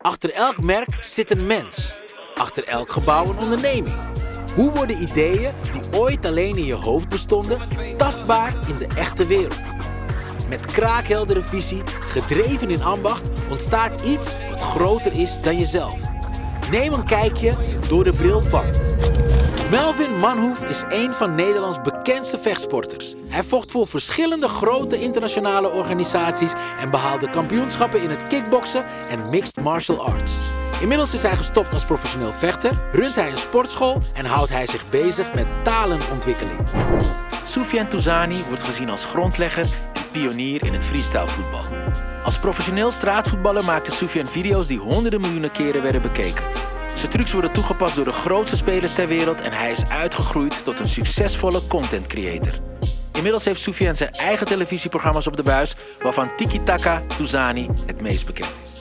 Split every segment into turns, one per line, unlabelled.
Achter elk merk zit een mens. Achter elk gebouw een onderneming. Hoe worden ideeën die ooit alleen in je hoofd bestonden, tastbaar in de echte wereld? Met kraakheldere visie, gedreven in ambacht, ontstaat iets wat groter is dan jezelf. Neem een kijkje door de bril van. Melvin Manhoef is een van Nederlands bekendste vechtsporters. Hij vocht voor verschillende grote internationale organisaties en behaalde kampioenschappen in het kickboksen en mixed martial arts. Inmiddels is hij gestopt als professioneel vechter, runt hij een sportschool en houdt hij zich bezig met talenontwikkeling. Soufiane Touzani wordt gezien als grondlegger en pionier in het freestylevoetbal. Als professioneel straatvoetballer maakte Soufiane video's die honderden miljoenen keren werden bekeken. Zijn trucs worden toegepast door de grootste spelers ter wereld en hij is uitgegroeid tot een succesvolle content creator. Inmiddels heeft Soufiane zijn eigen televisieprogramma's op de buis, waarvan Tiki Taka Touzani het meest bekend is.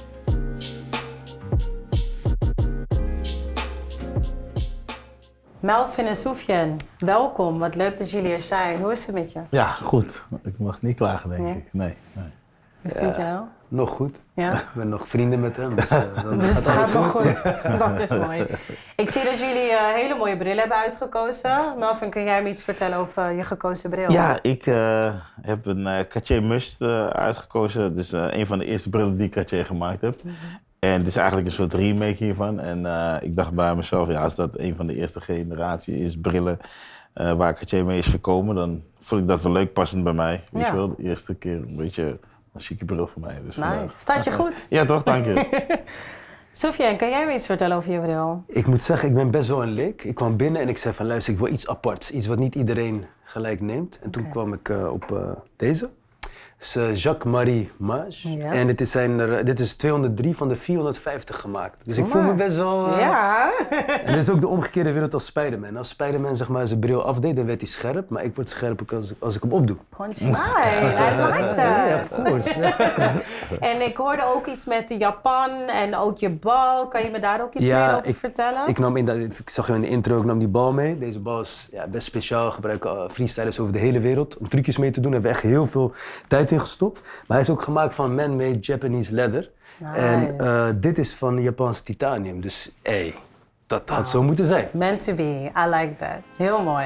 Melvin en Soufiane, welkom. Wat leuk dat jullie er zijn. Hoe is het met je?
Ja, goed. Ik mag niet klagen, denk ik. Nee.
Hoe is het met jou?
Nog goed.
Ja?
Ik ben nog vrienden met hem. Dus,
dus het gaat nog goed. Dat is mooi. Ik zie dat jullie hele mooie brillen hebben uitgekozen. Melvin, kun jij me iets vertellen over je gekozen bril?
Ja, ik heb een Cartier Must uitgekozen. Het is een van de eerste brillen die Cartier gemaakt heb. En het is eigenlijk een soort remake hiervan. En ik dacht bij mezelf, ja, als dat een van de eerste generatie is brillen waar Cartier mee is gekomen, dan vond ik dat wel leuk passend bij mij. Weet je wel, de eerste keer een beetje een chique bril voor mij. Dus
nice. Staat je goed?
Ja, toch? Dank je.
Soufiane, kan jij me iets vertellen over je bril?
Ik moet zeggen, ik ben best wel een leek. Ik kwam binnen en ik zei van luister, ik wil iets aparts. Iets wat niet iedereen gelijk neemt. En toen kwam ik op deze. Het is Jacques-Marie Mage. Ja. En dit is 203 van de 450 gemaakt. Dus ik voel me best wel...
Ja.
En dit is ook de omgekeerde wereld als Spider-Man. Als Spider-Man zeg maar, zijn bril afdeed, dan werd hij scherp. Maar ik word scherp als ik hem opdoe.
Punchline, I like that.
Yeah, of course.
En ik hoorde ook iets met Japan en ook je bal. Kan je me daar ook iets meer over vertellen?
Ik zag je in de intro, ik nam die bal mee. Deze bal is best speciaal. Gebruiken freestylers over de hele wereld om trucjes mee te doen. Daar hebben we echt heel veel tijd in gestopt. Maar hij is ook gemaakt van man-made Japanese leather. Nice. En dit is van Japans titanium. Dus dat had zo moeten zijn.
Meant to be. I like that. Heel mooi.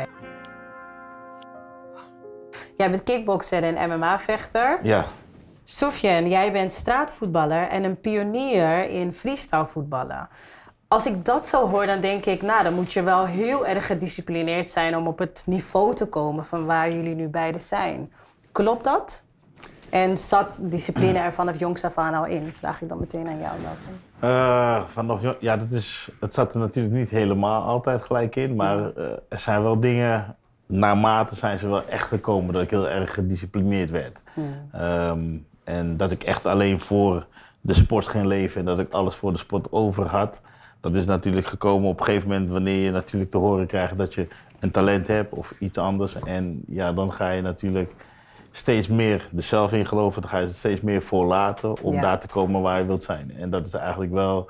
Jij bent kickbokser en MMA-vechter.
Ja.
Soufiane, jij bent straatvoetballer en een pionier in freestylevoetballen. Als ik dat zo hoor, dan denk ik, nou, dan moet je wel heel erg gedisciplineerd zijn om op het niveau te komen van waar jullie nu beiden zijn. Klopt dat? En zat discipline er vanaf jongs af aan al in? Vraag ik dan meteen aan jou, Melvin.
Het zat er natuurlijk niet helemaal altijd gelijk in, maar er zijn wel dingen, naarmate zijn ze wel echt gekomen dat ik heel erg gedisciplineerd werd. En dat ik echt alleen voor de sport ging leven en dat ik alles voor de sport over had. Dat is natuurlijk gekomen op een gegeven moment wanneer je natuurlijk te horen krijgt dat je een talent hebt of iets anders. En ja, dan ga je natuurlijk steeds meer er zelf in geloven, dan ga je steeds meer voor laten om daar te komen waar je wilt zijn. En dat is eigenlijk wel,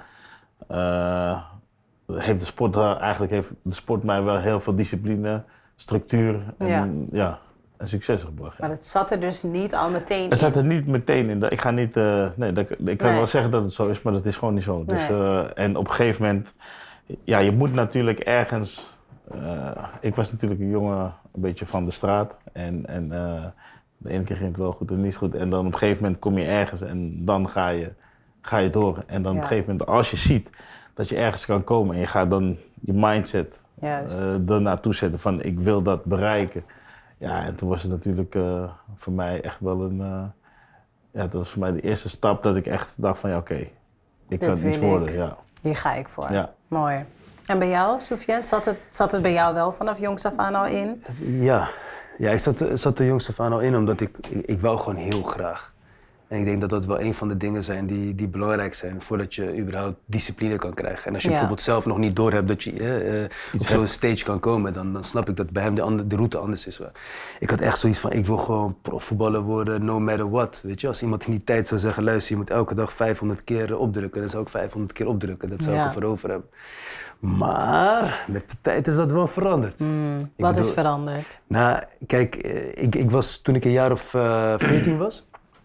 heeft de sport mij wel heel veel discipline, structuur en, en succes gebracht.
Maar het zat er dus niet al meteen in?
Het zat er niet meteen in. Ik ga niet, ik kan wel zeggen dat het zo is, maar dat is gewoon niet zo. Nee. Dus, en op een gegeven moment, ja, je moet natuurlijk ergens, ik was natuurlijk een jongen een beetje van de straat en de ene keer ging het wel goed en niet goed. En dan op een gegeven moment kom je ergens en dan ga je door. En dan op een gegeven moment, als je ziet dat je ergens kan komen en je gaat dan je mindset er naartoe zetten van ik wil dat bereiken. Ja, en toen was het natuurlijk voor mij echt wel dat was voor mij de eerste stap dat ik echt dacht van oké, ik kan iets worden. Ja.
Hier ga ik voor.
Ja.
Mooi. En bij jou, Soufiane, zat het bij jou wel vanaf jongs af aan al in?
Ja, ik zat er jongs af aan al in, omdat ik wou gewoon heel graag. En ik denk dat dat wel een van de dingen zijn die belangrijk zijn voordat je überhaupt discipline kan krijgen. En als je bijvoorbeeld zelf nog niet doorhebt dat je op zo'n stage kan komen, dan snap ik dat bij hem de route anders is. Ik had echt zoiets van, ik wil gewoon profvoetballer worden, no matter what. Weet je, als iemand in die tijd zou zeggen, luister, je moet elke dag 500 keer opdrukken, dan zou ik 500 keer opdrukken. Dat zou ik ervoor over hebben. Maar met de tijd is dat wel veranderd.
Wat is veranderd?
Nou, kijk, ik was toen ik een jaar of 14 was,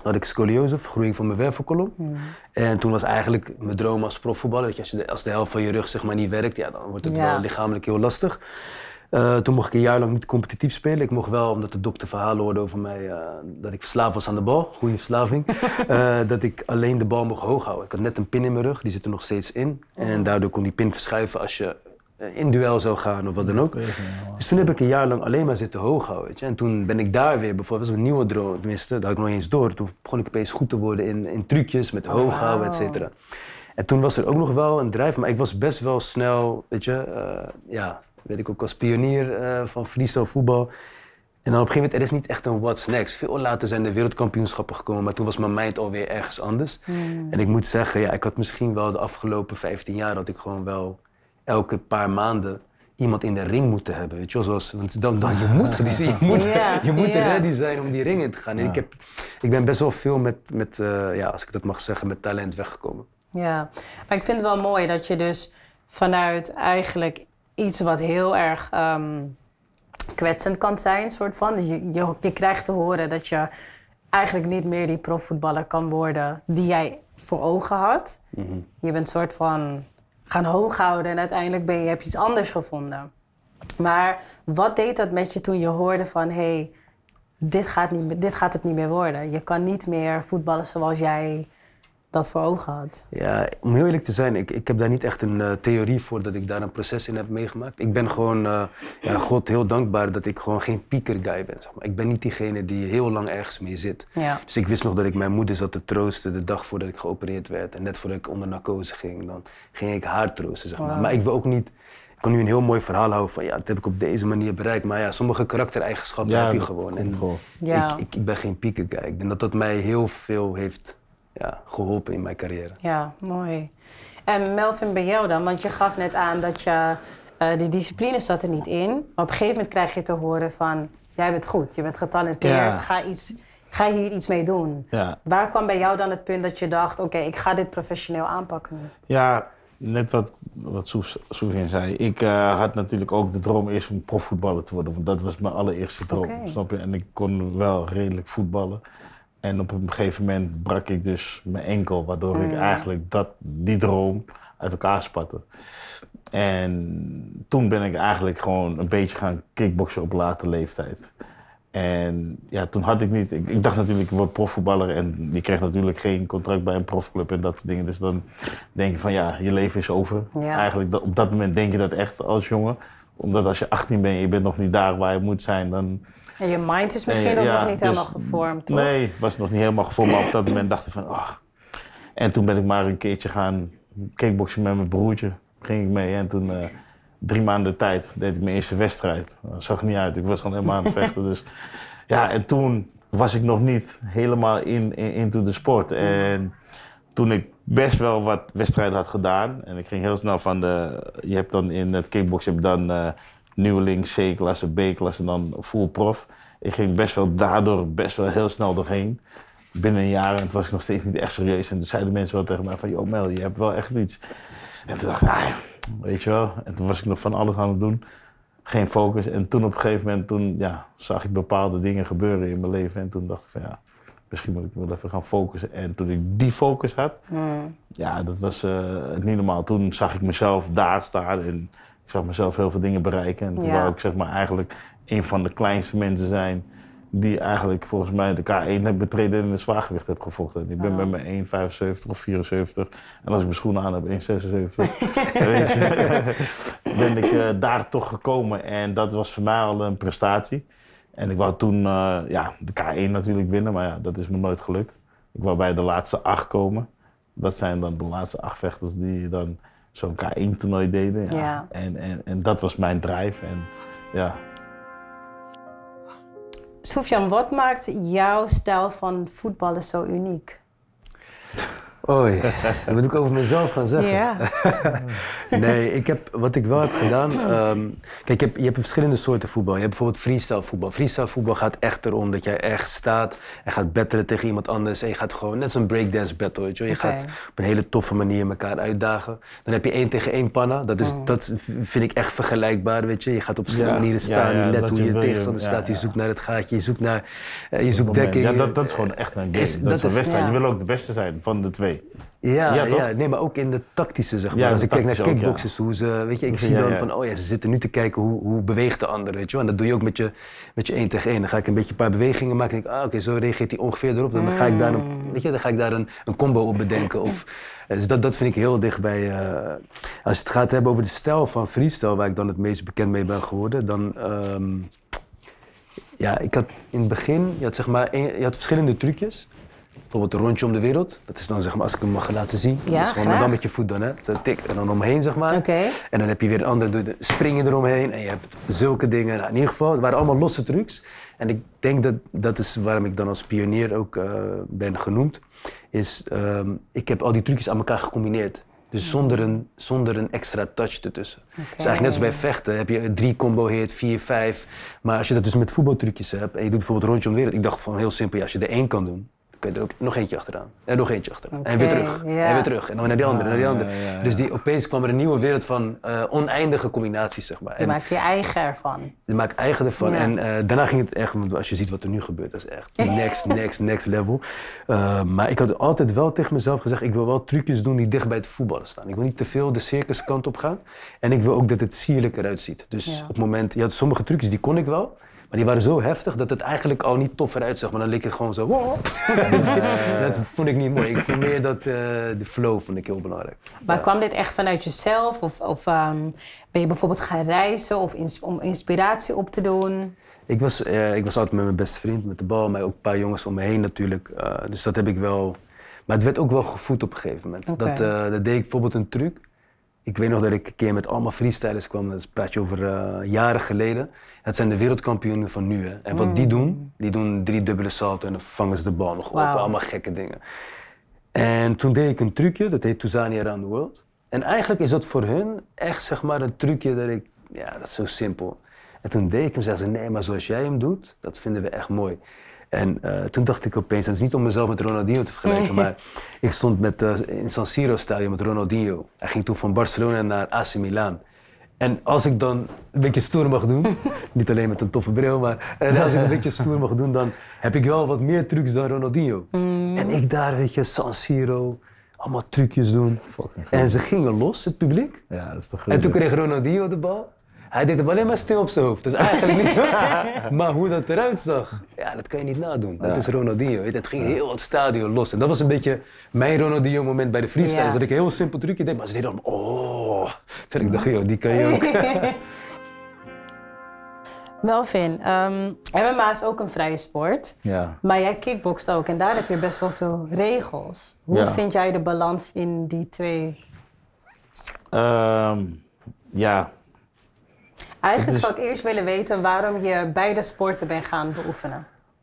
had ik scoliose, vergroeiing van mijn wervelkolom. En toen was eigenlijk mijn droom als profvoetballer, weet je, als de helft van je rug zeg maar niet werkt, ja, dan wordt het wel lichamelijk heel lastig. Toen mocht ik een jaar lang niet competitief spelen. Ik mocht wel, omdat de dokter verhalen hoorde over mij, dat ik verslaafd was aan de bal, goede verslaving, dat ik alleen de bal mocht hoog houden. Ik had net een pin in mijn rug, die zit er nog steeds in. En daardoor kon die pin verschuiven als je in duel zou gaan of wat dan ook. Dus toen heb ik een jaar lang alleen maar zitten hoog houden. Weet je? En toen ben ik daar weer, bijvoorbeeld een nieuwe droom, tenminste, dat had ik nog eens door. Toen begon ik opeens goed te worden in trucjes, met hoog houden, et cetera. En toen was er ook nog wel een drijf, maar ik was best wel snel, weet je, weet ik ook als pionier van freestyle voetbal. En dan op een gegeven moment, er is niet echt een what's next. Veel later zijn de wereldkampioenschappen gekomen, maar toen was mijn mind alweer ergens anders. En ik moet zeggen, ja, ik had misschien wel de afgelopen 15 jaar, dat ik gewoon wel elke paar maanden iemand in de ring moeten hebben, weet je wel, want dan je moet ready zijn om die ring in te gaan. En ik ben best wel veel met als ik dat mag zeggen, met talent weggekomen.
Ja, maar ik vind het wel mooi dat je dus vanuit eigenlijk iets wat heel erg kwetsend kan zijn, soort van. Je krijgt te horen dat je eigenlijk niet meer die profvoetballer kan worden die jij voor ogen had. Je bent soort van gaan hooghouden en uiteindelijk heb je iets anders gevonden. Maar wat deed dat met je toen je hoorde van, hey, dit gaat het niet meer worden. Je kan niet meer voetballen zoals jij dat voor ogen had. Ja,
om heel eerlijk te zijn, ik heb daar niet echt een theorie voor dat ik daar een proces in heb meegemaakt. Ik ben gewoon God heel dankbaar dat ik gewoon geen pieker-guy ben. Zeg maar. Ik ben niet diegene die heel lang ergens mee zit. Ja. Dus ik wist nog dat ik mijn moeder zat te troosten de dag voordat ik geopereerd werd. En net voordat ik onder narcose ging, dan ging ik haar troosten. Zeg maar. Wow. Maar ik wil ook niet... Ik kan nu een heel mooi verhaal houden van, ja, dat heb ik op deze manier bereikt. Maar ja, sommige karaktereigenschappen heb je gewoon. En ik ben geen pieker-guy. Ik denk dat dat mij heel veel heeft geholpen in mijn carrière. Ja, mooi. En Melvin, bij jou dan? Want je gaf net aan dat je die discipline zat er niet in. Maar op een gegeven moment krijg je te horen van, jij bent goed, je bent getalenteerd, ga hier iets mee doen. Ja. Waar kwam bij jou dan het punt dat je dacht, oké, ik ga dit professioneel aanpakken?
Ja, net wat Soufiane zei. Ik had natuurlijk ook de droom eerst om profvoetballer te worden. Want dat was mijn allereerste droom, snap je? En ik kon wel redelijk voetballen. En op een gegeven moment brak ik dus mijn enkel, waardoor ik eigenlijk die droom uit elkaar spatte. En toen ben ik eigenlijk gewoon een beetje gaan kickboksen op late leeftijd. En ja, toen had ik niet... Ik dacht natuurlijk, ik word profvoetballer en je krijgt natuurlijk geen contract bij een profclub en dat soort dingen. Dus dan denk je van ja, je leven is over. Ja. Eigenlijk op dat moment denk je dat echt als jongen. Omdat als je 18 bent en je bent nog niet daar waar je moet zijn, dan...
En je mind is misschien ook nog niet helemaal gevormd, toch?
Nee, was nog niet helemaal gevormd, maar op dat moment dacht ik van, ach. En toen ben ik maar een keertje gaan kickboksen met mijn broertje. Ging ik mee en toen 3 maanden tijd deed ik mijn eerste wedstrijd. Dat zag er niet uit, ik was al helemaal aan het vechten. Dus ja, en toen was ik nog niet helemaal into de sport. En toen ik best wel wat wedstrijden had gedaan en ik ging heel snel van je hebt dan in het kickboksen heb je dan nieuweling, C-klasse, B-klasse en dan full prof. Ik ging daardoor best wel heel snel doorheen. Binnen een jaar en toen was ik nog steeds niet echt serieus. En toen zeiden mensen wel tegen mij van, joh Mel, je hebt wel echt iets. En toen dacht ik, weet je wel. En toen was ik nog van alles aan het doen. Geen focus. En toen op een gegeven moment, zag ik bepaalde dingen gebeuren in mijn leven. En toen dacht ik van, misschien moet ik wel even gaan focussen. En toen ik die focus had, dat was niet normaal. Toen zag ik mezelf daar staan en ik zag mezelf heel veel dingen bereiken. En toen wou ik zeg maar eigenlijk een van de kleinste mensen zijn die eigenlijk volgens mij de K1 heb betreden en in het zwaargewicht heb gevochten. Ik ben met mijn 1,75 of 74 en als ik mijn schoenen aan heb 1,76. Weet je, ben ik daar toch gekomen en dat was voor mij al een prestatie. En ik wou toen de K1 natuurlijk winnen, maar dat is me nooit gelukt. Ik wou bij de laatste 8 komen. Dat zijn dan de laatste 8 vechters die dan zo'n K1-toernooi deden. Ja. En dat was mijn drive. En, ja.
Soufiane, wat maakt jouw stijl van voetballen zo uniek?
Oei, dat moet ik over mezelf gaan zeggen.
Ja.
Nee, wat ik wel heb gedaan... kijk, je hebt verschillende soorten voetbal. Je hebt bijvoorbeeld freestyle voetbal. Freestyle voetbal gaat echt erom dat jij echt staat en gaat battelen tegen iemand anders. En je gaat gewoon, net zo'n breakdance battle, weet je wel. Je gaat op een hele toffe manier elkaar uitdagen. Dan heb je 1 tegen 1 pannen. Dat vind ik echt vergelijkbaar, weet je. Je gaat op verschillende manieren staan. Je let hoe je tegenstander staat. Je zoekt naar het gaatje. Je zoekt naar dekking.
Ja, dat is gewoon echt een game. Dat is een wedstrijd. Je wil ook de beste zijn van de 2.
Ja, nee, maar ook in de tactische, zeg maar.
Ja,
als ik kijk naar
ook,
kickboxers, hoe ze, weet je, ik zie dan van, ze zitten nu te kijken hoe beweegt de ander, weet je wel. En dat doe je ook met je 1 tegen 1. Dan ga ik een paar bewegingen maken en denk ik, zo reageert hij ongeveer erop. Dan ga ik daar een combo op bedenken. Dus dat vind ik heel dichtbij. Als je het gaat hebben over de stijl van freestyle, waar ik dan het meest bekend mee ben geworden, dan... ik had in het begin, je had verschillende trucjes. Bijvoorbeeld een rondje om de wereld. Dat is dan, zeg maar, als ik hem mag laten zien.
Ja,
dat is gewoon dan met je voet dan, hè. Tik en dan omheen, zeg maar.
Okay.
En dan heb je weer een andere, springen eromheen. En je hebt zulke dingen. Nou, in ieder geval, het waren allemaal losse trucs. En ik denk dat is waarom ik dan als pionier ook ben genoemd. Ik heb al die trucjes aan elkaar gecombineerd. Dus zonder een extra touch ertussen. Okay. Dus eigenlijk net als bij vechten heb je 3 combo hit, 4, 5. Maar als je dat dus met voetbaltrucjes hebt en je doet bijvoorbeeld rondje om de wereld. Ik dacht van heel simpel, als je er 1 kan doen, kun je er ook nog eentje achteraan. En nog eentje achteraan. Okay, en weer terug. En weer terug. En dan naar die andere, naar die andere. Ja. Dus opeens kwam er een nieuwe wereld van oneindige combinaties, zeg maar.
Je maakt je eigen ervan.
Je maakt eigen ervan. Ja. En daarna ging het echt, want als je ziet wat er nu gebeurt, dat is echt next level. Maar ik had altijd wel tegen mezelf gezegd, ik wil wel trucjes doen die dicht bij het voetballen staan. Ik wil niet te veel de circuskant op gaan. En ik wil ook dat het sierlijk eruit ziet. Dus op het moment, je had sommige trucjes die kon ik wel. Maar die waren zo heftig dat het eigenlijk al niet tof eruit zag. Maar dan leek het gewoon zo... Wow. Dat vond ik niet mooi. Ik vond meer dat de flow vond ik heel belangrijk.
Maar kwam dit echt vanuit jezelf? Of ben je bijvoorbeeld gaan reizen om inspiratie op te doen?
Ik was altijd met mijn beste vriend, met de bal. Maar ook een paar jongens om me heen natuurlijk. Dus dat heb ik wel... Maar het werd ook wel gevoed op een gegeven moment. Okay. Dat deed ik bijvoorbeeld een truc. Ik weet nog dat ik een keer met allemaal freestylers kwam. Dat praat je over jaren geleden. Dat zijn de wereldkampioenen van nu. Hè. En wat die doen 3 dubbele salto en dan vangen ze de bal nog op. Allemaal gekke dingen. En toen deed ik een trucje, dat heet Touzani Around the World. En eigenlijk is dat voor hun echt, zeg maar, een trucje dat ik... Ja, dat is zo simpel. En toen deed ik hem, zeiden ze, nee, maar zoals jij hem doet, dat vinden we echt mooi. En toen dacht ik opeens, dat is niet om mezelf met Ronaldinho te vergelijken, maar ik stond in San Siro stadion met Ronaldinho. Hij ging toen van Barcelona naar AC Milan. En als ik dan een beetje stoer mag doen, niet alleen met een toffe bril, maar als ik een beetje stoer mag doen, dan heb ik wel wat meer trucs dan Ronaldinho. En ik daar, weet je, San Siro, allemaal trucjes doen. En ze gingen los, het publiek.
Ja, dat is toch goed.
En toen kreeg Ronaldinho de bal. Hij deed hem alleen maar stil op zijn hoofd. Dus eigenlijk niet. Maar hoe dat eruit zag, ja, dat kan je niet nadoen. Dat is Ronaldinho. Het ging heel het stadion los. En dat was een beetje mijn Ronaldinho moment bij de freestyle. Dus dat ik een heel simpel trucje deed, maar ze deden dan, Toen ik dacht, joh, die kan je ook.
Melvin, MMA is ook een vrije sport.
Ja.
Maar jij kickbokst ook en daar heb je best wel veel regels. Hoe vind jij de balans in die 2? Eigenlijk zou ik eerst willen weten waarom je beide sporten bent gaan beoefenen.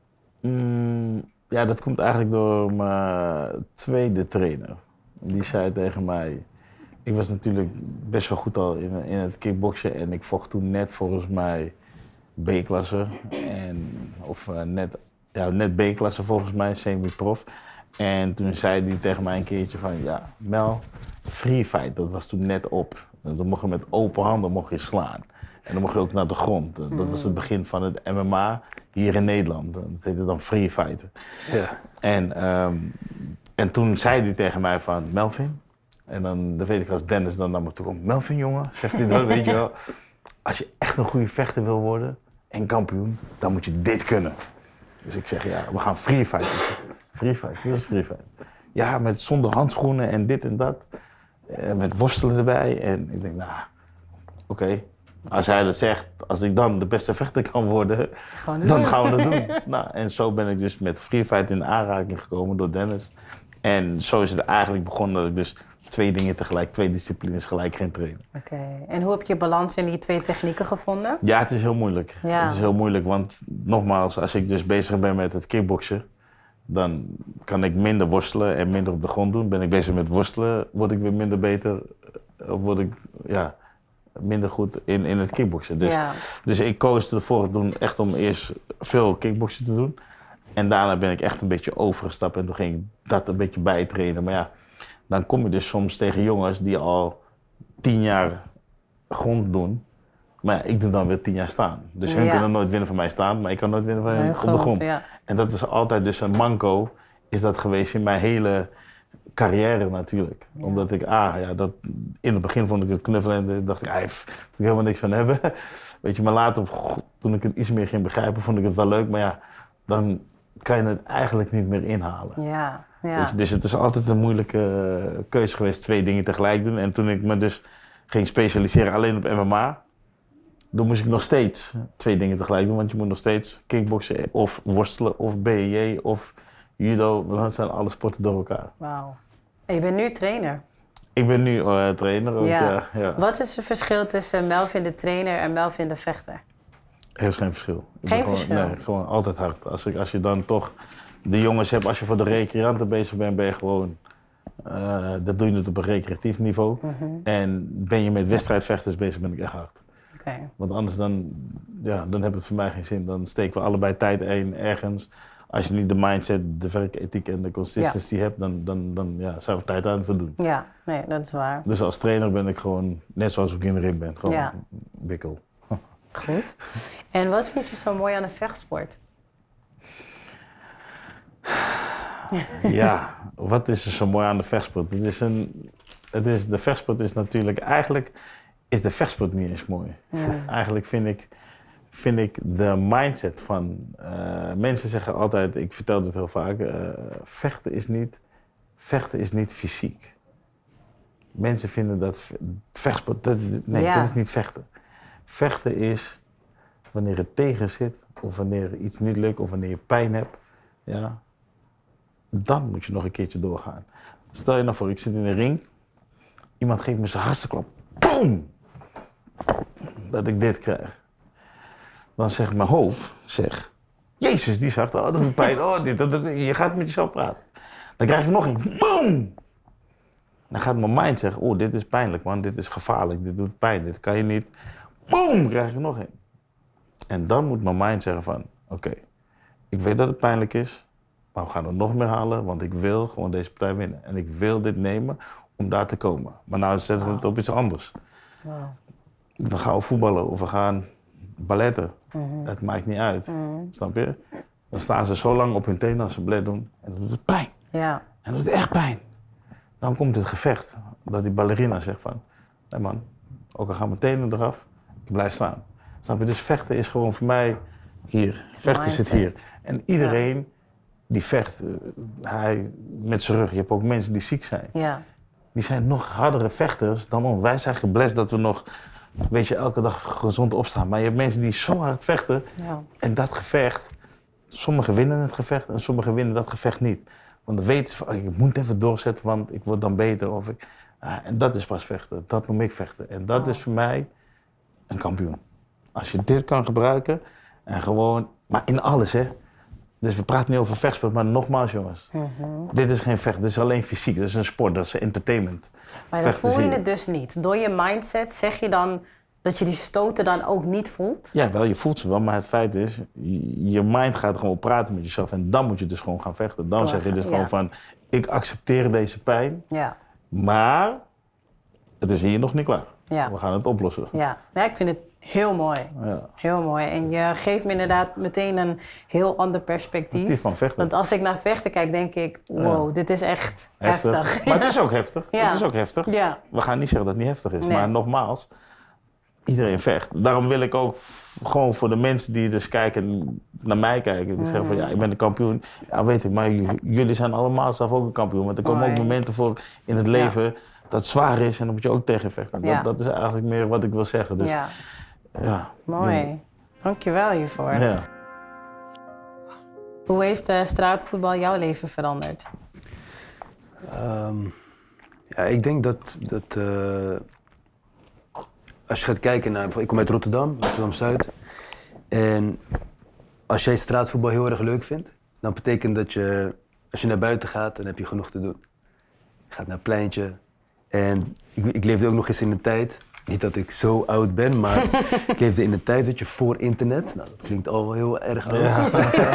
Dat komt eigenlijk door mijn tweede trainer. Die zei tegen mij... Ik was natuurlijk best wel goed al in het kickboksen en ik vocht toen net volgens mij B-klasse. Of net B-klasse volgens mij, semi-prof. En toen zei hij tegen mij een keertje van, ja, Mel, free fight, dat was toen net op. Dan mocht je met open handen mocht je slaan. En dan mocht je ook naar de grond. Dat was het begin van het MMA hier in Nederland. Dat heette dan free fighten. Ja. En toen zei hij tegen mij van, Melvin, en dan weet ik als Dennis dan naar me toe komt, Melvin jongen, zegt hij dan, weet je wel, als je echt een goede vechter wil worden en kampioen, dan moet je dit kunnen. Dus ik zeg, ja, we gaan free fighten. Free fight, wat is free fight? Ja, zonder handschoenen en dit en dat. Met worstelen erbij. En ik denk, nou, oké. Als hij dat zegt, als ik dan de beste vechter kan worden, dan gaan we dat doen. Nou, en zo ben ik dus met free fight in aanraking gekomen door Dennis. En zo is het eigenlijk begonnen dat ik dus 2 dingen tegelijk, 2 disciplines gelijk ging trainen.
Oké. En hoe heb je balans in die 2 technieken gevonden?
Ja, het is heel moeilijk. Ja. Het is heel moeilijk, want nogmaals, als ik dus bezig ben met het kickboksen, dan kan ik minder worstelen en minder op de grond doen. Ben ik bezig met worstelen, word ik weer minder beter, word ik minder goed in het kickboksen. Dus ik koos ervoor echt om eerst veel kickboksen te doen. En daarna ben ik echt een beetje overgestapt en toen ging ik dat een beetje bijtrainen. Maar ja, dan kom je dus soms tegen jongens die al 10 jaar grond doen. Maar ja, ik doe dan weer 10 jaar staan. Dus hun kunnen nooit winnen van mij staan, maar ik kan nooit winnen van hen op de grond. Ja. En dat was altijd dus een manco, is dat geweest in mijn hele carrière natuurlijk. Ja. Omdat ik, dat, in het begin vond ik het knuffelen en dacht ik, daar moet ik helemaal niks van hebben. Weet je, maar later, toen ik het iets meer ging begrijpen, vond ik het wel leuk. Maar ja, dan kan je het eigenlijk niet meer inhalen.
Ja.
Weet je, dus het is altijd een moeilijke keuze geweest, 2 dingen tegelijk doen. En toen ik me dus ging specialiseren alleen op MMA, dan moest ik nog steeds 2 dingen tegelijk doen. Want je moet nog steeds kickboksen of worstelen of BJJ of judo. Dat zijn alle sporten door elkaar.
Wauw. En je bent nu trainer?
Ik ben nu trainer. Ook, ja.
Wat is het verschil tussen Melvin de trainer en Melvin de vechter?
Er is geen verschil.
Geen verschil?
Nee, gewoon altijd hard. Als je dan toch de jongens hebt, als je voor de recreanten bezig bent, ben je gewoon... dat doe je het op een recreatief niveau. En ben je met wedstrijdvechters bezig, ben ik echt hard.
Okay.
Want anders dan heeft het voor mij geen zin. Dan steken we allebei tijd ergens. Als je niet de mindset, de werkethiek en de consistency hebt, dan zijn we tijd aan het verdoen.
Ja, nee, dat is waar.
Dus als trainer ben ik gewoon, net zoals ik in de ring ben, gewoon bikkel.
Goed. En wat vind je zo mooi aan de vechtsport?
Ja, wat is er zo mooi aan de vechtsport? De vechtsport is natuurlijk, eigenlijk is de vechtsport niet eens mooi. Eigenlijk vind ik de mindset van, mensen zeggen altijd, ik vertel dit heel vaak, vechten is niet fysiek. Mensen vinden dat vechtsport, dat is niet vechten. Vechten is wanneer het tegen zit, of wanneer iets niet lukt, of wanneer je pijn hebt. Ja, dan moet je nog een keertje doorgaan. Stel je nou voor, ik zit in de ring, iemand geeft me zijn hardste klap, boom! Dat ik dit krijg. Dan zegt mijn hoofd, Jezus, die is hard, dat doet pijn, je gaat met jezelf praten. Dan krijg ik nog een, boom! Dan gaat mijn mind zeggen, dit is pijnlijk man, dit is gevaarlijk, dit doet pijn, dit kan je niet. Boom, krijg ik nog een. En dan moet mijn mind zeggen van, oké, ik weet dat het pijnlijk is, maar we gaan er nog meer halen, want ik wil gewoon deze partij winnen. En ik wil dit nemen om daar te komen. Maar nou zetten we het op iets anders.
Wow.
Dan gaan we voetballen of we gaan balletten. Het maakt niet uit, snap je? Dan staan ze zo lang op hun tenen als ze ballet doen en dan doet het pijn.
Ja.
En dat doet echt pijn. Dan komt het gevecht, dat die ballerina zegt van, nee man, ook al gaan mijn tenen eraf, ik blijf staan. Snap je? Dus vechten is gewoon voor mij hier. Vechten zit hier. En iedereen die vecht, hij met zijn rug, je hebt ook mensen die ziek zijn.
Ja.
Die zijn nog hardere vechters dan ons. Wij zijn geblest dat we nog, weet je, elke dag gezond opstaan. Maar je hebt mensen die zo hard vechten en dat gevecht, sommigen winnen het gevecht en sommigen winnen dat gevecht niet. Want dan weten ze van, ik moet even doorzetten, want ik word dan beter. En dat is pas vechten, dat noem ik vechten. En dat is voor mij een kampioen. Als je dit kan gebruiken en gewoon, maar in alles hè. Dus we praten niet over vechtsport, maar nogmaals jongens. Dit is geen vecht, dit is alleen fysiek, dit is een sport, dat is entertainment.
Maar dan voel je het dus niet. Door je mindset zeg je dan dat je die stoten dan ook niet voelt?
Ja, wel, je voelt ze wel, maar het feit is, je mind gaat gewoon praten met jezelf en dan moet je dus gewoon gaan vechten. Dan zeg je dus gewoon van, ik accepteer deze pijn, maar het is hier nog niet klaar. Ja. We gaan het oplossen.
Ja, ik vind het heel mooi. Ja. Heel mooi. En je geeft me inderdaad meteen een heel ander perspectief.
Van vechten.
Want als ik naar vechten kijk, denk ik, wow, dit is echt heftig.
Maar het is ook heftig.
Ja.
Het is ook heftig.
Ja.
We gaan niet zeggen dat het niet heftig is.
Nee.
Maar nogmaals, iedereen vecht. Daarom wil ik ook gewoon voor de mensen die dus kijken, naar mij kijken. Die zeggen van, ja, ik ben de kampioen. Ja, weet ik, maar jullie zijn allemaal zelf ook een kampioen. Want er komen ook momenten voor in het leven dat het zwaar is en dan moet je ook tegen vechten. Dat is eigenlijk meer wat ik wil zeggen. Dus,
mooi. Dankjewel hiervoor.
Ja.
Hoe heeft straatvoetbal jouw leven veranderd?
Ik denk dat als je gaat kijken naar... Ik kom uit Rotterdam Zuid. En als jij straatvoetbal heel erg leuk vindt, dan betekent dat als je naar buiten gaat, dan heb je genoeg te doen. Je gaat naar een pleintje. En ik leefde ook nog eens in een tijd, niet dat ik zo oud ben, maar ik leefde in een tijd, weet je, voor internet. Nou, dat klinkt al wel heel erg oud. Ja.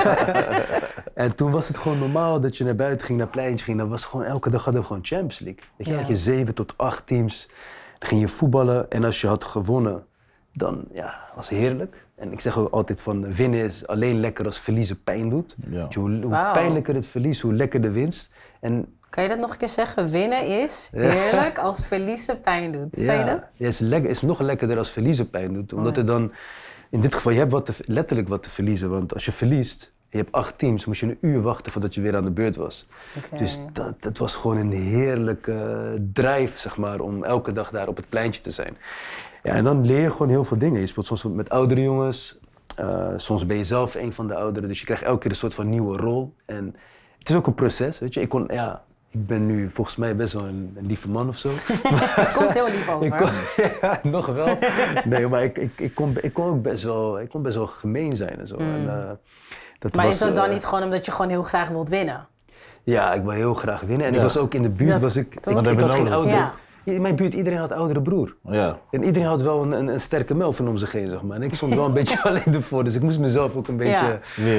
En toen was het gewoon normaal dat je naar buiten ging, naar een pleintje ging. Dan was gewoon, elke dag hadden we gewoon Champions League. Weet je, had je 7 tot 8 teams. Dan ging je voetballen en als je had gewonnen, dan was het heerlijk. En ik zeg ook altijd van, winnen is alleen lekker als verliezen pijn doet. Ja. Hoe pijnlijker het verlies, hoe lekker de winst. En
kan je dat nog een keer zeggen? Winnen is heerlijk als verliezen pijn doet. Zei je dat?
Ja, is nog lekkerder als verliezen pijn doet. Omdat er dan, in dit geval, je hebt letterlijk wat te verliezen. Want als je verliest, je hebt 8 teams, moest je een uur wachten voordat je weer aan de beurt was. Okay. Dus dat was gewoon een heerlijke drive, zeg maar, om elke dag daar op het pleintje te zijn. Ja, en dan leer je gewoon heel veel dingen. Je speelt soms met oudere jongens, soms ben je zelf een van de ouderen. Dus je krijgt elke keer een soort van nieuwe rol. En het is ook een proces, weet je. Ik ben nu volgens mij best wel een lieve man of zo.
Het komt heel lief over.
Ja, nog wel. Nee, maar ik kon ook best wel gemeen zijn en zo. En,
maar is dat dan niet gewoon omdat je gewoon heel graag wilt winnen?
Ja, ik wil heel graag winnen. En ik was ook in de buurt, ik had geen oudere. Ja. In mijn buurt, iedereen had een oudere broer. Ja. En iedereen had wel een sterke Melvin om zich heen, zeg maar. En ik stond wel een beetje alleen ervoor, dus ik moest mezelf ook een beetje...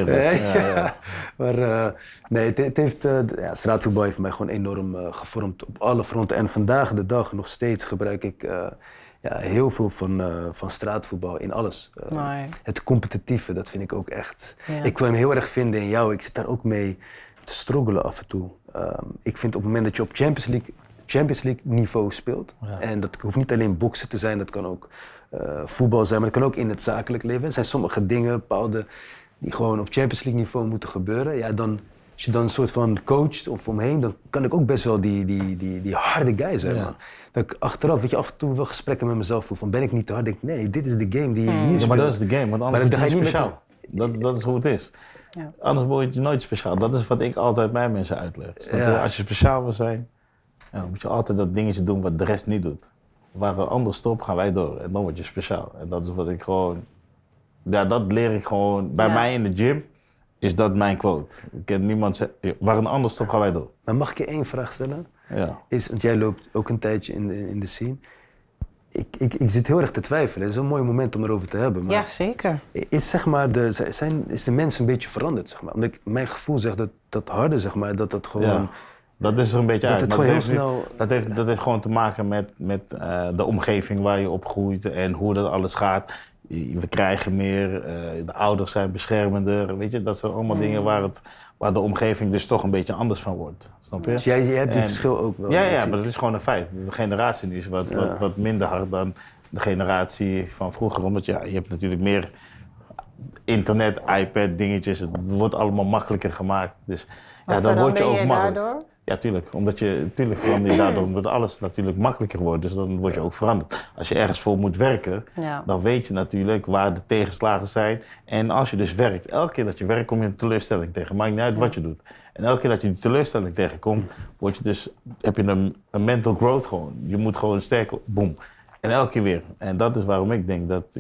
Ja. Maar nee, het heeft... straatvoetbal heeft mij gewoon enorm gevormd op alle fronten. En vandaag de dag nog steeds gebruik ik heel veel van straatvoetbal in alles. Het competitieve, dat vind ik ook echt... Ja. Ik wil hem heel erg vinden in jou. Ik zit daar ook mee te struggelen af en toe. Ik vind op het moment dat je op Champions League niveau speelt. Ja. En dat hoeft niet alleen boksen te zijn, dat kan ook voetbal zijn, maar dat kan ook in het zakelijk leven. Er zijn sommige dingen, bepaalde, die gewoon op Champions League niveau moeten gebeuren. Ja, als je dan een soort van coacht of omheen, dan kan ik ook best wel die harde guy zijn. Ja. Man. Dat ik achteraf, weet je, af en toe wel gesprekken met mezelf voel van, ben ik niet te hard? Denk ik, nee, dit is de game die je nu speelt.
Maar dat is de game, want anders is het niet speciaal. Dat is hoe het is. Ja. Anders word je nooit speciaal. Dat is wat ik altijd bij mensen uitleg. Ja. Als je speciaal wil zijn, dan moet je altijd dat dingetje doen wat de rest niet doet. Waar een ander stopt, gaan wij door. En dan word je speciaal. En dat is wat ik gewoon... Ja, dat leer ik gewoon. Bij mij in de gym is dat mijn quote. Ik ken niemand zeggen, waar een ander stopt, gaan wij door.
Maar mag ik je één vraag stellen?
Ja.
Want jij loopt ook een tijdje in de scene. Ik zit heel erg te twijfelen. Het is een mooi moment om erover te hebben. Maar
ja, zeker.
Is, zeg maar, is de mens een beetje veranderd? Zeg maar? Omdat mijn gevoel zegt dat harde, zeg maar, dat gewoon... Ja.
Dat is er een beetje uit.
Maar
dat heeft gewoon te maken met de omgeving waar je opgroeit en hoe dat alles gaat. We krijgen meer, de ouders zijn beschermender. Weet je, dat zijn allemaal dingen waar de omgeving dus toch een beetje anders van wordt. Snap je?
Dus jij hebt die verschil ook wel?
Ja, maar dat is gewoon een feit. De generatie nu is wat minder hard dan de generatie van vroeger. Omdat je hebt natuurlijk meer internet, iPad, dingetjes. Het wordt allemaal makkelijker gemaakt. Dus dan word je ook makkelijk. Daardoor? Ja, tuurlijk. Verander je daardoor. Omdat alles natuurlijk makkelijker wordt. Dus dan word je ook veranderd. Als je ergens voor moet werken, dan weet je natuurlijk waar de tegenslagen zijn. En als je dus werkt, elke keer dat je werkt, kom je een teleurstelling tegen. Maakt niet uit wat je doet. En elke keer dat je die teleurstelling tegenkomt, heb je een mental growth gewoon. Je moet gewoon sterker, boom. En elke keer weer. En dat is waarom ik denk dat,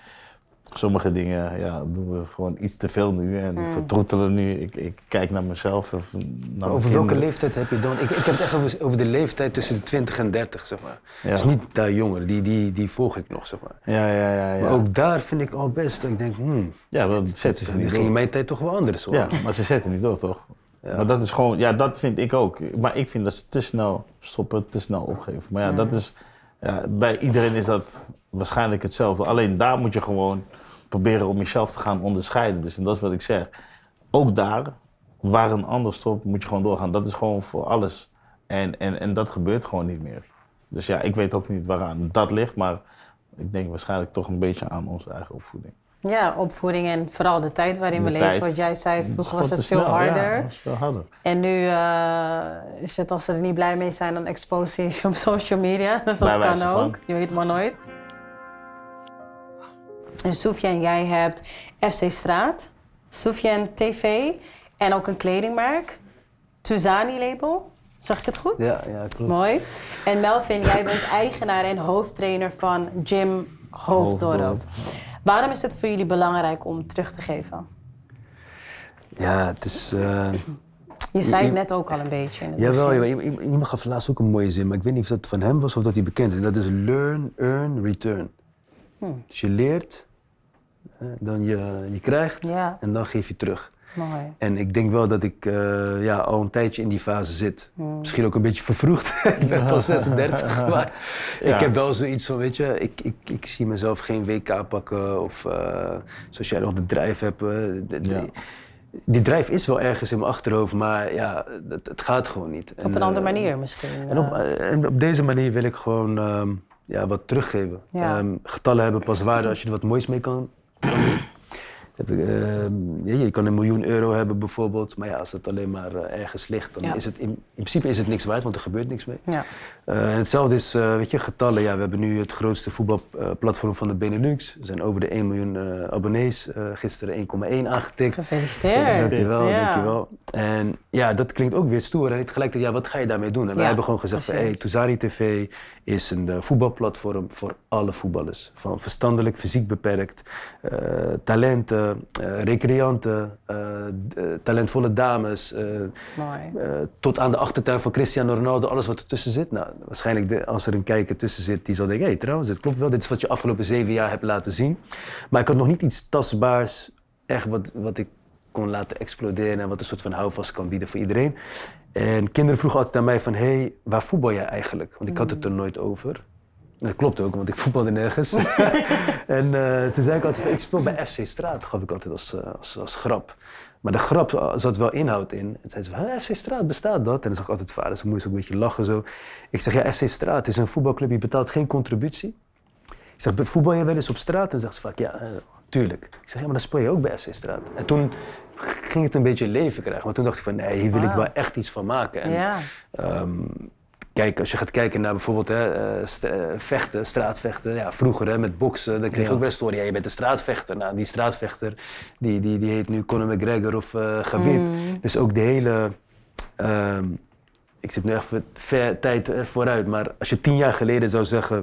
sommige dingen doen we gewoon iets te veel nu en vertroetelen nu. Ik kijk naar mezelf.
Over welke leeftijd heb je dan? Ik heb het echt over de leeftijd tussen de 20 en 30, zeg maar. Ja. Dus niet daar jonger, die volg ik nog, zeg maar.
Ja.
Maar ook daar vind ik al best, dat ik denk,
Ja, dat zetten ze niet door.
ging in mijn tijd toch wel anders, hoor.
Ja, maar ze zetten niet door, toch? Ja. Maar dat is gewoon, dat vind ik ook. Maar ik vind dat ze te snel stoppen, te snel opgeven. Maar dat is, bij iedereen is dat waarschijnlijk hetzelfde. Alleen daar moet je gewoon proberen om jezelf te gaan onderscheiden. Dus en dat is wat ik zeg. Ook daar, waar een ander stopt, moet je gewoon doorgaan. Dat is gewoon voor alles. En dat gebeurt gewoon niet meer. Dus ik weet ook niet waaraan dat ligt, maar ik denk waarschijnlijk toch een beetje aan onze eigen opvoeding.
Ja, opvoeding en vooral de tijd waarin we leven. Wat jij zei, vroeger was het veel harder.
Ja, was veel harder.
En nu is het, als ze er niet blij mee zijn, dan expose je op social media. Dus dat kan ook. Je weet maar nooit. En Soufiane, jij hebt FC Straat, Soufiane TV en ook een kledingmerk, Tuzani label. Zeg ik het goed?
Ja, klopt.
Mooi. En Melvin, jij bent eigenaar en hoofdtrainer van Gym Hoofddorp. Waarom is het voor jullie belangrijk om terug te geven?
Ja, het is...
Je zei het net ook al een beetje. In het
Jawel, iemand gaf laatst ook een mooie zin, maar ik weet niet of dat van hem was of dat hij bekend is. En dat is learn, earn, return. Dus je leert, dan je krijgt en dan geef je terug.
Mooi.
En ik denk wel dat ik al een tijdje in die fase zit. Misschien ook een beetje vervroegd. Ik ben pas 36, maar ik heb wel zoiets van, weet je, ik zie mezelf geen WK pakken of zoals jij nog de drive hebt. Die drive is wel ergens in mijn achterhoofd, maar ja, het gaat gewoon niet.
Op een andere manier misschien.
En op deze manier wil ik gewoon wat teruggeven.
Ja.
Getallen hebben pas waarde als je er wat moois mee kan doen. Je kan €1 miljoen hebben bijvoorbeeld, maar ja, als het alleen maar ergens ligt, dan is het in principe is het niks waard, want er gebeurt niks mee. Ja. En hetzelfde is, weet je, getallen. Ja, we hebben nu het grootste voetbalplatform van de Benelux. Er zijn over de 1 miljoen abonnees. Gisteren 1,1 aangetikt.
Gefeliciteerd.
Dankjewel. En ja, dat klinkt ook weer stoer. En tegelijkertijd, wat ga je daarmee doen? En wij hebben gewoon gezegd, Touzani TV is een voetbalplatform voor alle voetballers. Van verstandelijk, fysiek beperkt, talenten, recreanten, talentvolle dames, tot aan de achtertuin van Cristiano Ronaldo, alles wat ertussen zit. Nou, waarschijnlijk als er een kijker tussen zit die zal denken, hey, trouwens, dit klopt wel, dit is wat je afgelopen 7 jaar hebt laten zien. Maar ik had nog niet iets tastbaars, echt wat ik kon laten exploderen en wat een soort van houvast kan bieden voor iedereen. En kinderen vroegen altijd aan mij van, hey, waar voetbal jij eigenlijk? Want ik had het er nooit over. En dat klopt ook, want ik voetbalde nergens. En toen zei ik altijd, ik speel bij FC Straat, gaf ik altijd als grap. Maar de grap zat wel inhoud in. En zei ze, FC Straat, bestaat dat? En dan zag ik altijd vader, ze moest ook een beetje lachen zo. Ik zeg, ja, FC Straat is een voetbalclub, je betaalt geen contributie. Ik zeg, voetbal je wel eens op straat? En dan zegt ze vaak, ja, tuurlijk. Ik zeg, ja, maar dan speel je ook bij FC Straat. En toen ging het een beetje leven krijgen. Maar toen dacht ik van, nee, hier wil ik wel echt iets van maken. En, kijk, als je gaat kijken naar bijvoorbeeld vechten, straatvechten. Ja, vroeger met boksen, dan kreeg je ook wel een story. Ja, je bent een straatvechter. Nou, die straatvechter die heet nu Conor McGregor of Khabib. Dus ook de hele... ik zit nu echt tijd vooruit, maar als je 10 jaar geleden zou zeggen...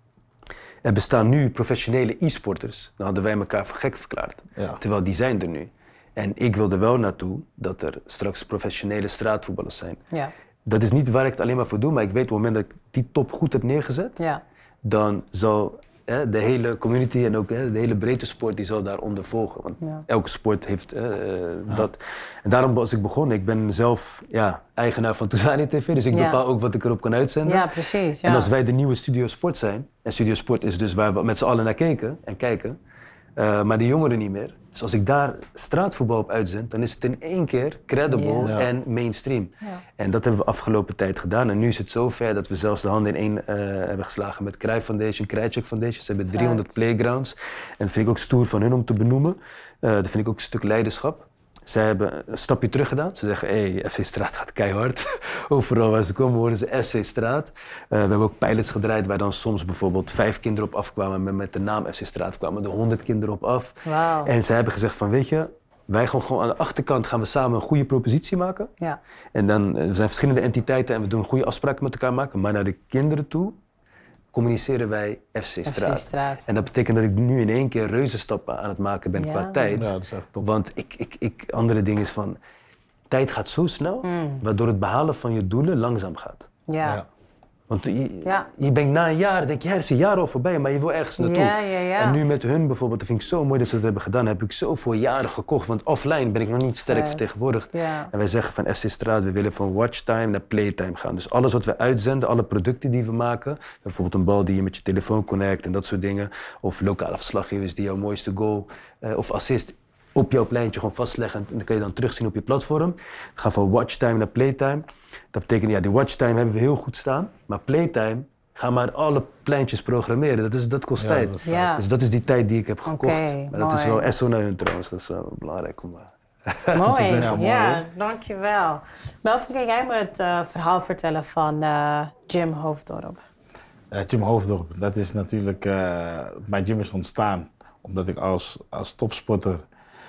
Er bestaan nu professionele e-sporters, dan hadden wij elkaar voor gek verklaard. Ja. Terwijl die zijn er nu. En ik wil er wel naartoe dat er straks professionele straatvoetballers zijn. Ja. Dat is niet waar ik het alleen maar voor doe, maar ik weet op het moment dat ik die top goed heb neergezet, dan zal de hele community en ook de hele breedte sport die zal daaronder volgen. Want elke sport heeft dat. En daarom was ik begonnen. Ik ben zelf eigenaar van Touzani TV, dus ik bepaal ook wat ik erop kan uitzenden.
Ja, precies. Ja.
En als wij de nieuwe Studio Sport zijn, en Studio Sport is dus waar we met z'n allen naar kijken, maar de jongeren niet meer. Dus als ik daar straatvoetbal op uitzend, dan is het in één keer credible en mainstream. Ja. En dat hebben we afgelopen tijd gedaan. En nu is het zover dat we zelfs de handen in één hebben geslagen met Cruijff Foundation, Krajicek Foundation. Ze hebben 300 playgrounds. En dat vind ik ook stoer van hun om te benoemen. Dat vind ik ook een stuk leiderschap. Zij hebben een stapje terug gedaan. Ze zeggen, hey, FC Straat gaat keihard. Overal waar ze komen horen ze FC Straat. We hebben ook pilots gedraaid waar dan soms bijvoorbeeld 5 kinderen op afkwamen. Met de naam FC Straat kwamen er 100 kinderen op af. Wow. En zij hebben gezegd van, weet je, wij gaan gewoon aan de achterkant gaan we samen een goede propositie maken. Ja. En dan er zijn verschillende entiteiten en we doen goede afspraken met elkaar maken. Maar naar de kinderen toe communiceren wij FC Straat. En dat betekent dat ik nu in één keer reuzenstappen aan het maken ben qua tijd. Ja, dat is echt top. Want andere ding is van, tijd gaat zo snel, waardoor het behalen van je doelen langzaam gaat. Ja. Want je bent na een jaar, denk je, er is een jaar al voorbij, maar je wil ergens naartoe. En nu met hun bijvoorbeeld, dat vind ik zo mooi dat ze dat hebben gedaan, heb ik zoveel jaren gekocht. Want offline ben ik nog niet sterk vertegenwoordigd. Ja. En wij zeggen van FC Straat, we willen van watchtime naar playtime gaan. Dus alles wat we uitzenden, alle producten die we maken, bijvoorbeeld een bal die je met je telefoon connect en dat soort dingen. Of lokale verslaggevers die jouw mooiste goal of assist op jouw pleintje gewoon vastleggen en dan kun je dan terugzien op je platform. Ga van watchtime naar playtime. Dat betekent, die watchtime hebben we heel goed staan, maar playtime, ga maar alle pleintjes programmeren. Dat kost tijd. Dus dat is die tijd die ik heb gekocht. Maar dat is wel SO naar hun trouwens, dat is wel belangrijk om
mooi, ja, dankjewel. Melvin, kan jij me het verhaal vertellen van Gym Hoofddorp?
Gym Hoofddorp, dat is natuurlijk, mijn gym is ontstaan omdat ik als topsporter,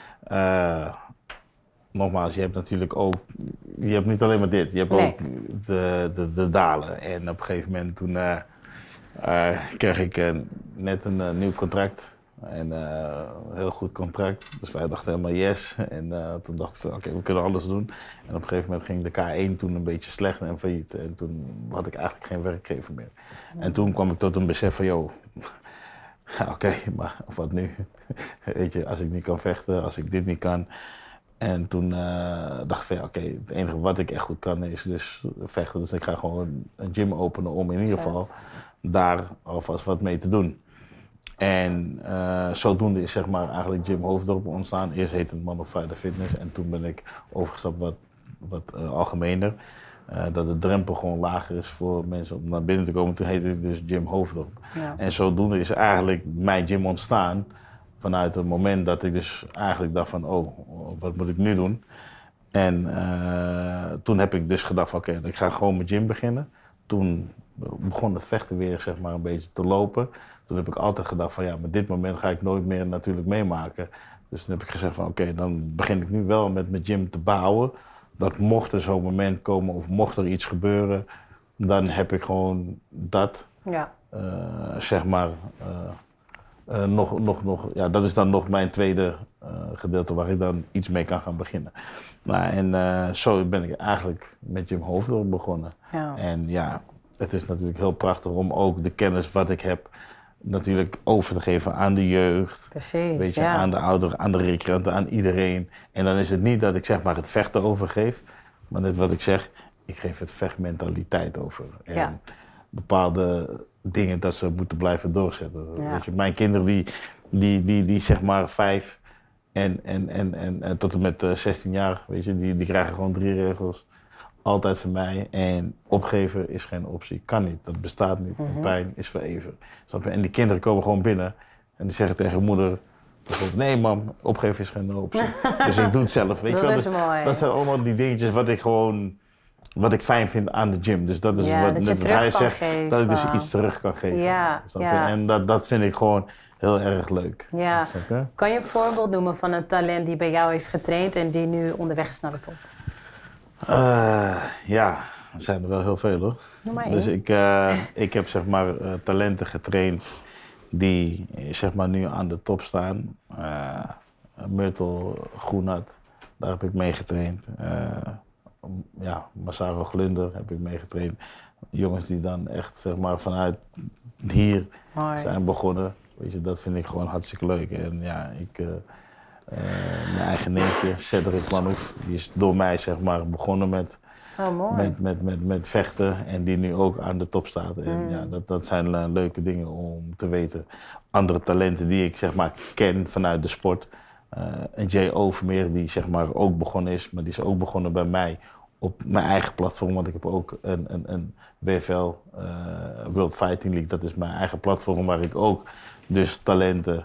nogmaals, je hebt natuurlijk ook, je hebt niet alleen maar dit, je hebt ook de dalen. En op een gegeven moment toen kreeg ik net een nieuw contract En heel goed contract. Dus wij dachten helemaal yes. En toen dachten we, oké, we kunnen alles doen. En op een gegeven moment ging de K1 toen een beetje slecht en failliet. En toen had ik eigenlijk geen werkgever meer. En toen kwam ik tot een besef van, joh, oké, maar wat nu? Weet je, als ik niet kan vechten, als ik dit niet kan. En toen dacht ik van, ja, oké, het enige wat ik echt goed kan is dus vechten. Dus ik ga gewoon een gym openen om in ieder geval daar alvast wat mee te doen. En zodoende is zeg maar eigenlijk Gym Hoofddorp ontstaan. Eerst heette het Man of Fighter Fitness en toen ben ik overgestapt wat algemener. Dat de drempel gewoon lager is voor mensen om naar binnen te komen. Toen heette het dus Gym Hoofddorp. Ja. En zodoende is eigenlijk mijn gym ontstaan vanuit het moment dat ik dus eigenlijk dacht van, oh, wat moet ik nu doen? En toen heb ik dus gedacht van, oké, ik ga gewoon mijn gym beginnen. Toen begon het vechten weer zeg maar een beetje te lopen. Toen heb ik altijd gedacht van, ja, maar dit moment ga ik nooit meer natuurlijk meemaken. Dus toen heb ik gezegd van, oké, dan begin ik nu wel met mijn gym te bouwen. Dat mocht er zo'n moment komen of mocht er iets gebeuren, dan heb ik gewoon dat, zeg maar, ja, dat is dan nog mijn tweede gedeelte waar ik dan iets mee kan gaan beginnen. Nou, en zo ben ik eigenlijk met Gym Hoofddorp begonnen. Ja. En ja, het is natuurlijk heel prachtig om ook de kennis wat ik heb natuurlijk over te geven aan de jeugd.
Precies,
weet je, aan de ouderen, aan de recreanten, aan iedereen. En dan is het niet dat ik zeg maar het vechten overgeef, maar net wat ik zeg, ik geef het vechtmentaliteit over. En bepaalde dingen dat ze moeten blijven doorzetten. Ja. Weet je, mijn kinderen die zeg maar 5 en tot en met 16 jaar, weet je, die krijgen gewoon 3 regels. Altijd van mij. En opgeven is geen optie. Kan niet. Dat bestaat niet. Pijn is voor even. Snap je? En die kinderen komen gewoon binnen en die zeggen tegen moeder, nee mam, opgeven is geen optie. Dus ik doe het zelf. Weet je wel? Dus dat zijn allemaal die dingetjes wat ik fijn vind aan de gym. Dus dat is wat hij zegt, geven. Dat ik dus iets terug kan geven. Ja, snap je? En dat vind ik gewoon heel erg leuk.
Ja. Kan je een voorbeeld noemen van een talent die bij jou heeft getraind en die nu onderweg is naar de top?
Ja, er zijn er wel heel veel hoor. Dus ik heb zeg maar talenten getraind die zeg maar nu aan de top staan. Myrtle Groenhart, daar heb ik mee getraind. Massaro Glunder heb ik mee getraind. Jongens die dan echt zeg maar vanuit hier zijn begonnen. Weet je, dat vind ik gewoon hartstikke leuk. En ja, mijn eigen neefje, Cedric Manouf, die is door mij zeg maar begonnen met vechten en die nu ook aan de top staat. En ja, dat zijn leuke dingen om te weten. Andere talenten die ik zeg maar ken vanuit de sport. En Jay Overmeer die zeg maar ook begonnen is, maar die is ook begonnen bij mij op mijn eigen platform. Want ik heb ook een WFL, World Fighting League, dat is mijn eigen platform waar ik ook dus talenten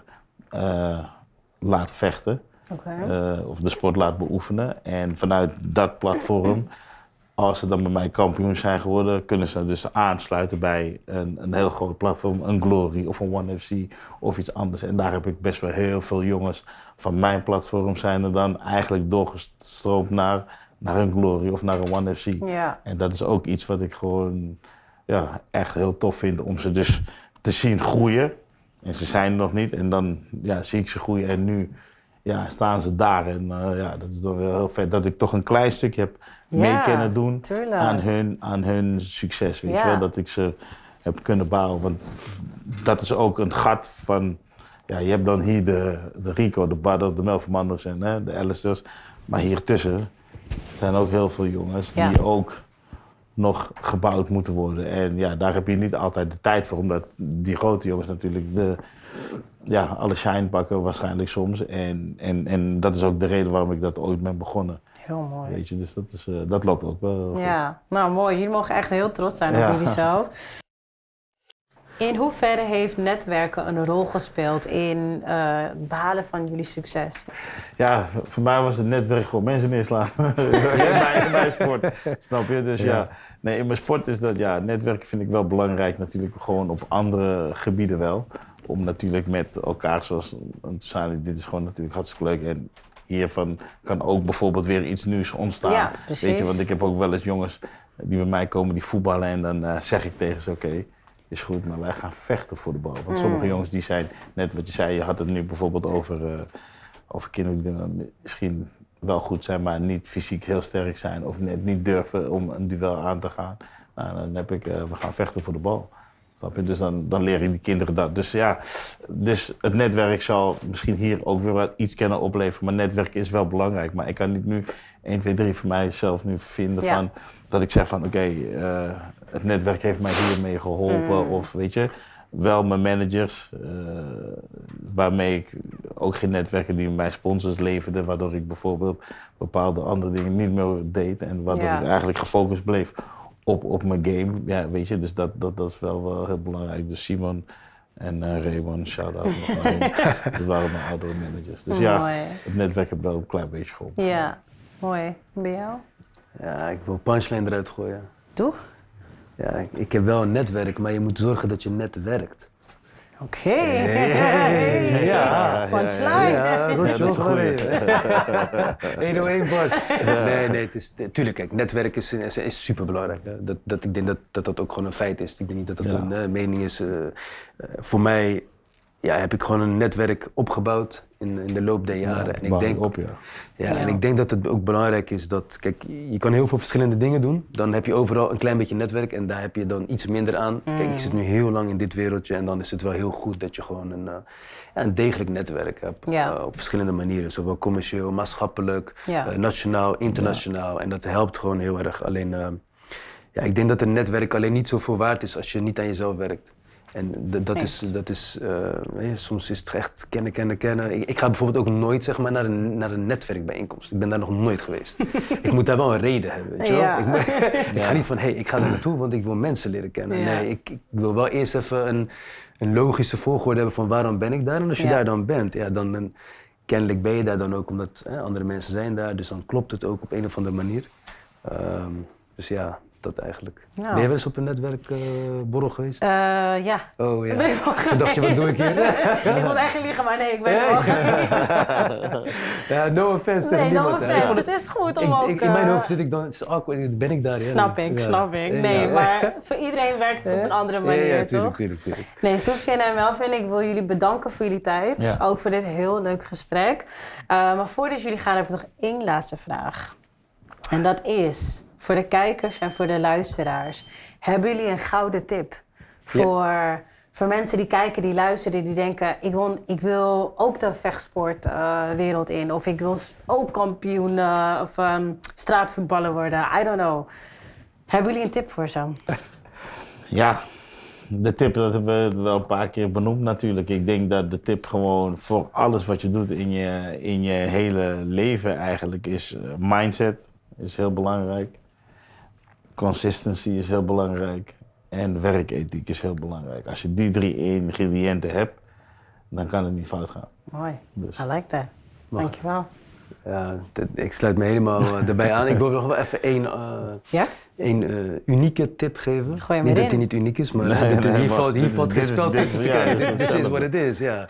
laat vechten. Of de sport laat beoefenen. En vanuit dat platform, als ze dan bij mij kampioen zijn geworden, kunnen ze dus aansluiten bij een heel groot platform, een Glory of een One FC of iets anders. En daar heb ik best wel heel veel jongens van mijn platform zijn er dan eigenlijk doorgestroomd naar een Glory of naar een One FC. Ja. En dat is ook iets wat ik gewoon echt heel tof vind om ze dus te zien groeien. En ze zijn er nog niet en dan zie ik ze groeien en nu staan ze daar. En dat is dan wel heel vet dat ik toch een klein stukje heb mee kunnen doen aan hun succes. Weet je wel? Dat ik ze heb kunnen bouwen. Want dat is ook een gat van, je hebt dan hier de Rico, de Badder, de Melvin Manders en de Alistairs. Maar hier tussen zijn ook heel veel jongens die ook nog gebouwd moeten worden. En daar heb je niet altijd de tijd voor, omdat die grote jongens natuurlijk alle shine pakken waarschijnlijk soms. En dat is ook de reden waarom ik dat ooit ben begonnen.
Heel mooi.
Weet je, dus dat loopt ook wel goed.
Ja, nou mooi. Jullie mogen echt heel trots zijn op jullie zo. In hoeverre heeft netwerken een rol gespeeld in het behalen van jullie succes? Ja,
voor mij was het netwerk gewoon mensen neerslaan. bij sport, snap je? Dus nee, in mijn sport is dat, netwerken vind ik wel belangrijk natuurlijk gewoon op andere gebieden wel. Om natuurlijk met elkaar, zoals dit is gewoon natuurlijk hartstikke leuk. En hiervan kan ook bijvoorbeeld weer iets nieuws ontstaan. Ja, precies. Weet je, want ik heb ook wel eens jongens die bij mij komen die voetballen en dan zeg ik tegen ze, oké, is goed, maar wij gaan vechten voor de bal. Want sommige jongens die zijn, net wat je zei, je had het nu bijvoorbeeld over kinderen die dan misschien wel goed zijn, maar niet fysiek heel sterk zijn of net niet durven om een duel aan te gaan. Nou, dan heb ik, we gaan vechten voor de bal. Snap je? Dus dan leren die kinderen dat. Dus ja, het netwerk zal misschien hier ook weer wat iets kunnen opleveren, maar netwerk is wel belangrijk. Maar ik kan niet nu 1, 2, 3 voor mijzelf nu vinden van, dat ik zeg van oké, het netwerk heeft mij hiermee geholpen of weet je. Wel mijn managers, waarmee ik ook geen netwerken die mijn sponsors leverden, waardoor ik bijvoorbeeld bepaalde andere dingen niet meer deed en waardoor ik eigenlijk gefocust bleef op mijn game. Ja, weet je, dus dat is wel heel belangrijk. Dus Simon en Raymond, shout-out nog naar hen. Dat waren mijn oudere managers. Dus ja, het netwerk heeft wel een klein beetje geholpen.
Ja, mooi. Bij jou?
Ja, ik wil punchline eruit gooien.
Doe?
Ja, ik heb wel een netwerk, maar je moet zorgen dat je net werkt.
Oké.
Ja.
Punchline.
Ja, goed,
dat is goed.
101 bars. Nee, tuurlijk, kijk, netwerk is superbelangrijk. Ik denk dat ook gewoon een feit is. Ik denk niet dat dat een mening is. Voor mij heb ik gewoon een netwerk opgebouwd in de loop der jaren.
Ja,
en ik denk, en ik denk dat het ook belangrijk is dat, kijk, je kan heel veel verschillende dingen doen. Dan heb je overal een klein beetje netwerk en daar heb je dan iets minder aan. Kijk, ik zit nu heel lang in dit wereldje en dan is het wel heel goed dat je gewoon een degelijk netwerk hebt. Op verschillende manieren, zowel commercieel, maatschappelijk, nationaal, internationaal. En dat helpt gewoon heel erg. Alleen, ik denk dat een netwerk alleen niet zoveel waard is als je niet aan jezelf werkt. En dat is soms is het echt kennen. Ik ga bijvoorbeeld ook nooit zeg maar, naar een netwerkbijeenkomst. Ik ben daar nog nooit geweest. Ik moet daar wel een reden hebben, weet je wel? Ik ga niet van, ik ga daar naartoe, want ik wil mensen leren kennen. Ja. Nee, ik wil wel eerst even een logische volgorde hebben van waarom ben ik daar. En als je daar dan bent, dan kennelijk ben je daar dan ook omdat andere mensen zijn daar. Dus dan klopt het ook op een of andere manier. Dus ja, dat eigenlijk.
Nou.
Ben je wel eens op een netwerkborrel geweest?
Ja.
Oh ja. Toen dacht je, wat doe ik hier?
Ik wilde eigenlijk liegen, maar nee, ik ben wel
Ja, no offense tegen niemand.
No offense, het is goed om ook...
In mijn hoofd zit ik dan, het is awkward, ben ik daar?
Snap ik. Nee, maar voor iedereen werkt het op een andere manier, toch?
Tuurlijk.
Nee, Soufiane en Melvin, ik wil jullie bedanken voor jullie tijd. Ja. Ook voor dit heel leuk gesprek. Maar voordat jullie gaan, heb ik nog één laatste vraag. En dat is... Voor de kijkers en voor de luisteraars, hebben jullie een gouden tip voor mensen die kijken, die luisteren, die denken, ik wil ook de vechtsportwereld in of ik wil ook kampioen of straatvoetballer worden, I don't know. Hebben jullie een tip voor ze?
Ja, de tip, dat hebben we wel een paar keer benoemd natuurlijk. Ik denk dat de tip gewoon voor alles wat je doet in je hele leven eigenlijk is mindset, is heel belangrijk. Consistency is heel belangrijk en werkethiek is heel belangrijk. Als je die 3 ingrediënten hebt, dan kan het niet fout gaan.
Mooi, dus. I like that. Dankjewel.
Ja, ik sluit me helemaal erbij aan. Ik wil nog wel even één unieke tip geven.
Gooi
niet dat die niet uniek is, maar hier valt geen spel tussen te krijgen. Dit is wat het is, ja.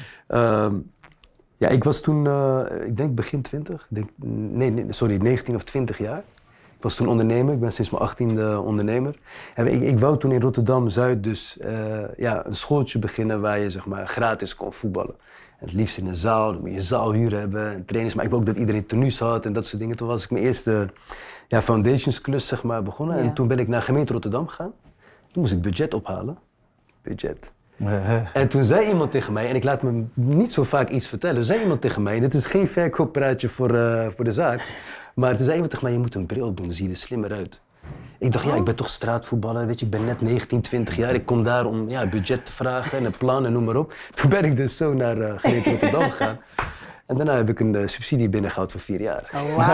Ik was toen, ik denk begin 20, 19 of 20 jaar. Ik was toen ondernemer, ik ben sinds mijn 18e ondernemer. En ik wou toen in Rotterdam-Zuid dus een schooltje beginnen waar je zeg maar, gratis kon voetballen. En het liefst in een zaal, dan moet je zaalhuur hebben en trainers. Maar ik wou ook dat iedereen tenues had en dat soort dingen. Toen was ik mijn eerste foundationsklus zeg maar, begonnen. Ja. En toen ben ik naar gemeente Rotterdam gegaan. Toen moest ik budget ophalen. En toen zei iemand tegen mij, en ik laat me niet zo vaak iets vertellen, zei iemand tegen mij, dit is geen verkooppraatje voor de zaak, maar toen zei iemand tegen mij, je moet een bril doen, dan zie je er slimmer uit. Ik dacht, ik ben toch straatvoetballer, weet je, ik ben net 19, 20 jaar, ik kom daar om budget te vragen en een plan en noem maar op. Toen ben ik dus zo naar gemeente Rotterdam gegaan. En daarna heb ik een subsidie binnengehaald voor 4 jaar.
Oh, wow.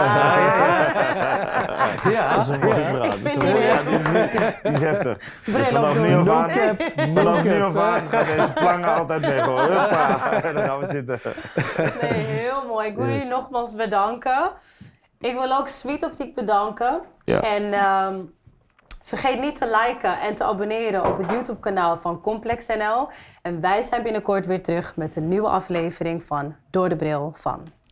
Ja, dat is een mooie vraag. Die is heftig. Dus vanaf nu af aan gaan deze plangen altijd mee. Huppa, en dan gaan we zitten.
Nee, heel mooi. Ik wil jullie nogmaals bedanken. Ik wil ook Sweet Optiek bedanken. Ja. En vergeet niet te liken en te abonneren op het YouTube-kanaal van Complex NL. En wij zijn binnenkort weer terug met een nieuwe aflevering van Door de Bril van.